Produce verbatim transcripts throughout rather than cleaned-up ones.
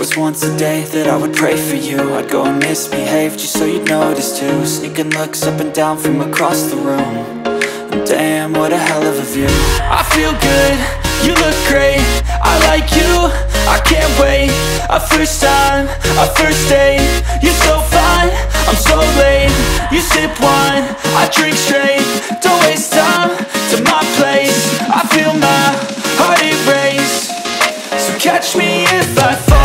was once a day that I would pray for you. I'd go and misbehave just so you'd notice too. Sneaking looks up and down from across the room. And damn, what a hell of a view. I feel good, you look great, I like you, I can't wait. A first time, a first date, you're so fine, I'm so late. You sip wine, I drink straight. Don't waste time to my place. I feel my heart erase. So catch me if I fall.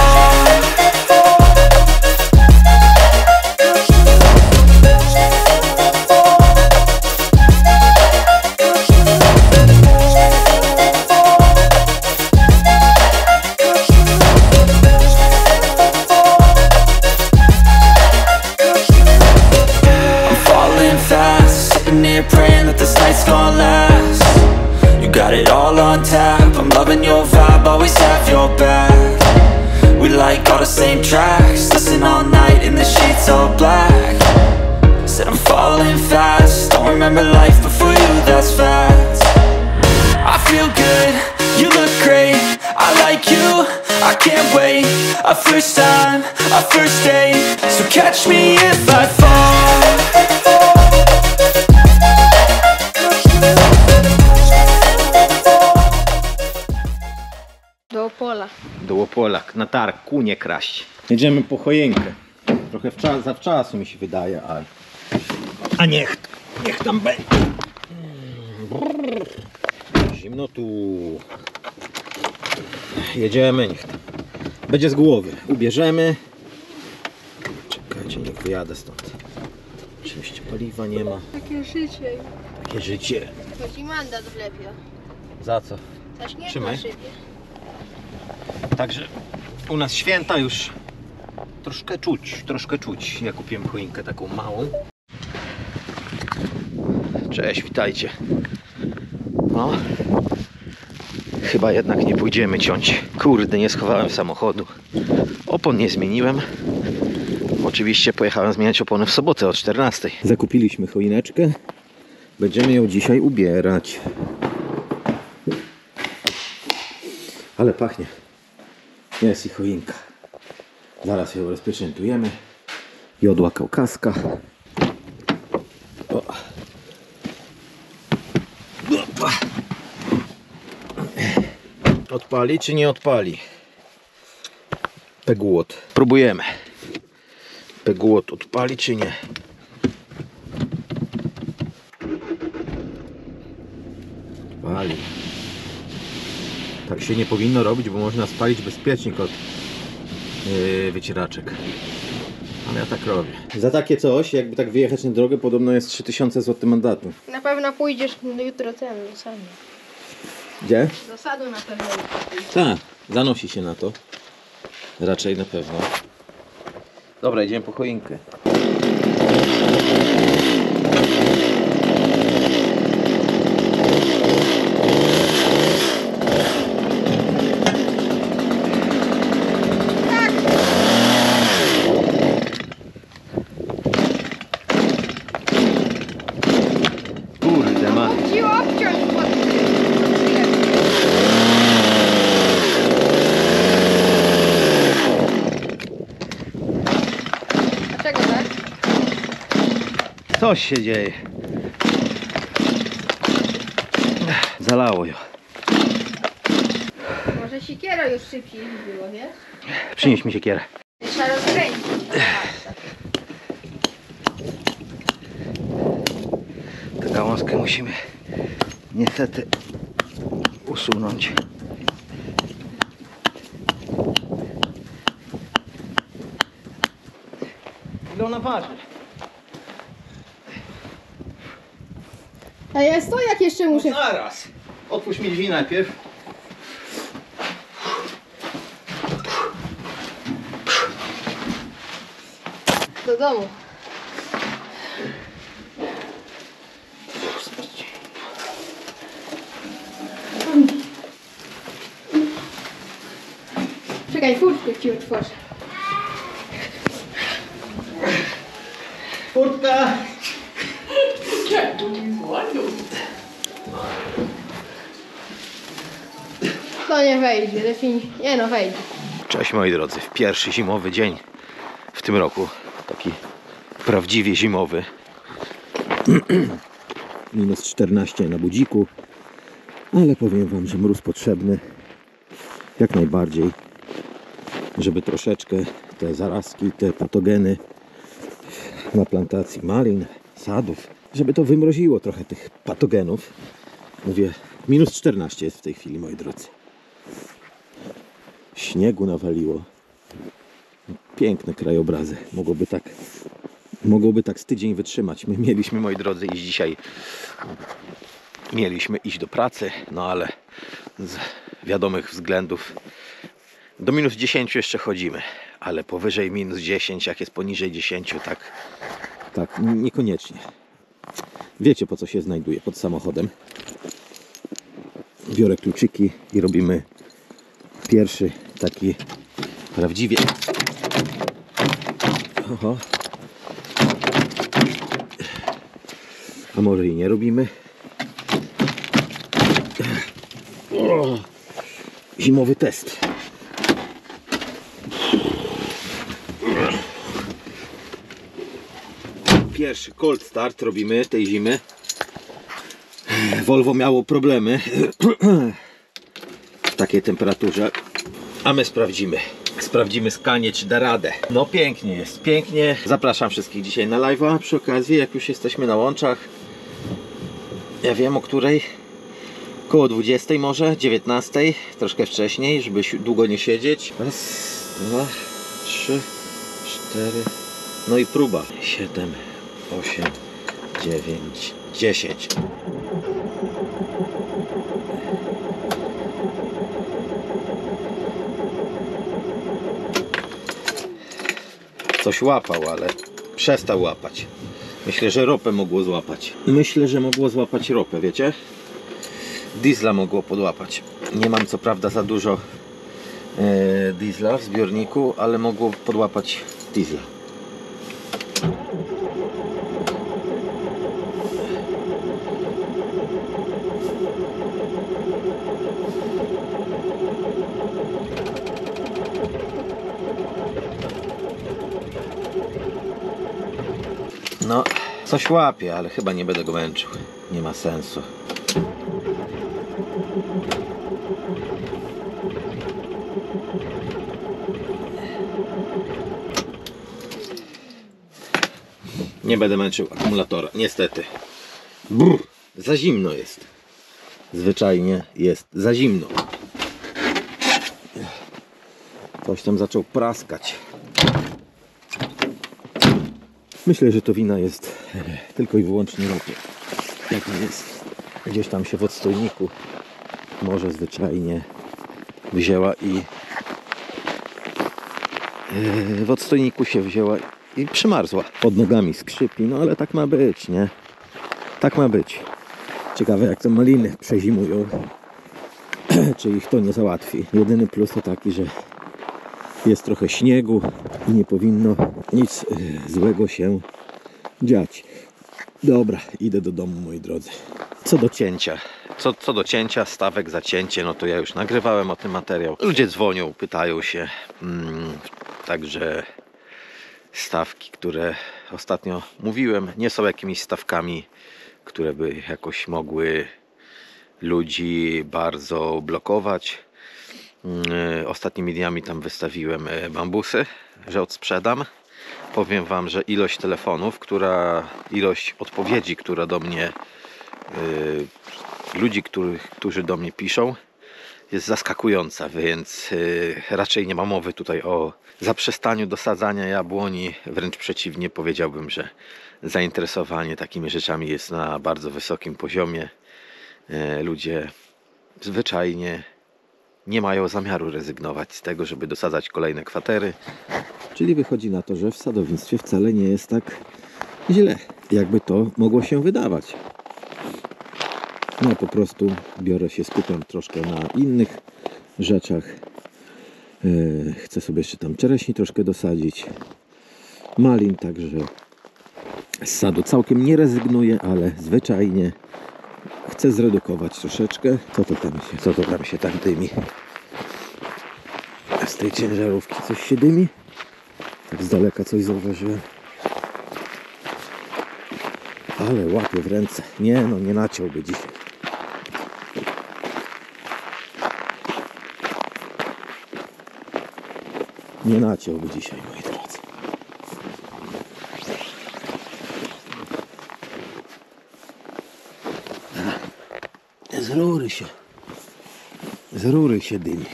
Praying that this night's gonna last. You got it all on tap, I'm loving your vibe, always have your back. We like all the same tracks, listen all night in the sheets all black. Said I'm falling fast, don't remember life before you, that's fact. I feel good, you look great, I like you, I can't wait. A first time, a first date, so catch me if I fall. Do Opola. Do Opola, na targ, kunie kraść. Jedziemy po choinkę. Trochę wcza zawczasu mi się wydaje, ale... A niech, niech tam będzie. Zimno tu. Jedziemy, niech tam. Będzie z głowy. Ubierzemy. Czekajcie, niech wyjadę stąd. Oczywiście paliwa nie ma. Takie życie. Takie życie. Chodzi mandat wlepia. Za co? Za śnieg Trzymaj. na szybie. Także u nas święta już troszkę czuć, troszkę czuć. Ja kupiłem choinkę taką małą. Cześć, witajcie. No, chyba jednak nie pójdziemy ciąć. Kurde, nie schowałem samochodu. Opon nie zmieniłem. Oczywiście pojechałem zmieniać opony w sobotę o czternastej. Zakupiliśmy choineczkę. Będziemy ją dzisiaj ubierać. Ale pachnie. Jest i choinka. Zaraz ją rozpieczętujemy. Jodła kaukaska. O. Odpali czy nie odpali? Pegłot. Próbujemy. Pegłot odpali czy nie? Odpali. Tak się nie powinno robić, bo można spalić bezpiecznik od yy, wycieraczek. Ale ja tak robię. Za takie coś, jakby tak wyjechać na drogę, podobno jest trzy tysiące złotych mandatu. Na pewno pójdziesz jutro ten, zasadu. Gdzie? Zasadu na pewno. Tak, zanosi się na to. Raczej na pewno. Dobra, idziemy po choinkę. Kurde ma. Ci obciąć pod... Czego tak? Coś się dzieje. Zalało ją. Może siekiera już szybciej było, wiesz? Przynieś mi siekierę. Trzeba rozkręcić. Tę gałązkę musimy niestety usunąć. Ile ona waży? A ja stojak jeszcze muszę... No zaraz. Otwórz mi drzwi najpierw. Do domu. Czekaj, furtkę ci otworzę. Furtka! To nie wejdzie, definitivnie. Nie no, wejdzie. Cześć moi drodzy, w pierwszy zimowy dzień w tym roku, taki prawdziwie zimowy. Minus czternaście na budziku, ale powiem wam, że mróz potrzebny jak najbardziej, żeby troszeczkę te zarazki, te patogeny na plantacji malin, sadów, żeby to wymroziło trochę tych patogenów. Mówię, minus czternaście jest w tej chwili, moi drodzy. Śniegu nawaliło. Piękne krajobrazy. Mogłoby tak, mogłoby tak z tydzień wytrzymać. My mieliśmy, moi drodzy, iść dzisiaj. Mieliśmy iść do pracy, no ale z wiadomych względów do minus dziesięć jeszcze chodzimy, ale powyżej minus dziesięć, jak jest poniżej dziesięć, tak, tak niekoniecznie. Wiecie, po co się znajduje pod samochodem. Biorę kluczyki i robimy pierwszy taki prawdziwie. Oho. A może i nie robimy. O, zimowy test. Pierwszy cold start robimy tej zimy. Volvo miało problemy w takiej temperaturze, a my sprawdzimy. Sprawdzimy skanie, czy da radę. No pięknie jest, pięknie. Zapraszam wszystkich dzisiaj na live'a przy okazji, jak już jesteśmy na łączach. Ja wiem, o której. Koło dwudziestej może, dziewiętnastej, troszkę wcześniej, żeby długo nie siedzieć. Raz, dwa, trzy, cztery. No i próba. siedem, osiem, dziewięć, dziesięć. Coś łapał, ale przestał łapać. Myślę, że ropę mogło złapać. Myślę, że mogło złapać ropę, wiecie? Diesla mogło podłapać. Nie mam co prawda za dużo e, diesla w zbiorniku, ale mogło podłapać diesla. No, coś łapie, ale chyba nie będę go męczył. Nie ma sensu. Nie będę męczył akumulatora, niestety. Brr, za zimno jest. Zwyczajnie jest za zimno. Coś tam zaczął praskać. Myślę, że to wina jest tylko i wyłącznie ropy. Jak jest gdzieś tam się w odstojniku, może zwyczajnie wzięła i w odstojniku się wzięła i przymarzła. Pod nogami skrzypi, no ale tak ma być, nie? Tak ma być. Ciekawe, jak te maliny przezimują. Czy ich to nie załatwi. Jedyny plus to taki, że jest trochę śniegu i nie powinno nic złego się dziać. Dobra, idę do domu, moi drodzy. Co do cięcia. Co, co do cięcia, stawek za cięcie, no to ja już nagrywałem o tym materiał. Ludzie dzwonią, pytają się. Mm, także stawki, które ostatnio mówiłem, nie są jakimiś stawkami, które by jakoś mogły ludzi bardzo blokować. Ostatnimi dniami tam wystawiłem bambusy, że odsprzedam. Powiem wam, że ilość telefonów, która, ilość odpowiedzi, która do mnie, yy, ludzi, których, którzy do mnie piszą, jest zaskakująca, więc yy, raczej nie ma mowy tutaj o zaprzestaniu dosadzania jabłoni. Wręcz przeciwnie, powiedziałbym, że zainteresowanie takimi rzeczami jest na bardzo wysokim poziomie. Yy, ludzie zwyczajnie nie mają zamiaru rezygnować z tego, żeby dosadzać kolejne kwatery. Czyli wychodzi na to, że w sadownictwie wcale nie jest tak źle, jakby to mogło się wydawać. No po prostu biorę się, skupiam troszkę na innych rzeczach. Chcę sobie jeszcze tam czereśni troszkę dosadzić. Malin, także z sadu całkiem nie rezygnuję, ale zwyczajnie chcę zredukować troszeczkę. Co to tam się, co to tam się tak dymi? tej ciężarówki coś się dymi. Tak z daleka coś zauważyłem. Ale łapie w ręce. Nie no, nie naciąłby dzisiaj. Nie naciąłby dzisiaj, moi drodzy. Z rury się. Z rury się dymi.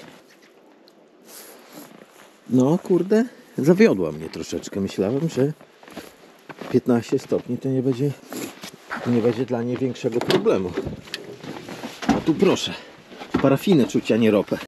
No kurde, zawiodła mnie troszeczkę. Myślałem, że piętnaście stopni to nie będzie, to nie będzie dla niej większego problemu. A tu proszę, parafinę czuć, a nie ropę.